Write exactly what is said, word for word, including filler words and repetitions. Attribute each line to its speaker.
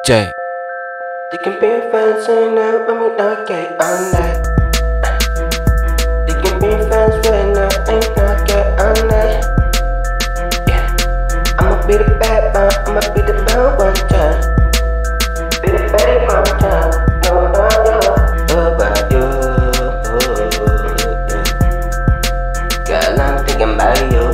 Speaker 1: Jaddey.
Speaker 2: They can be friends and now when we not get on that. They can be friends when I ain't not get on that. Yeah, I'ma be the bad one, I'ma be the bad one time. Be the bad one time. No, no, no, about you. Yeah. Girl, I'm thinking about you.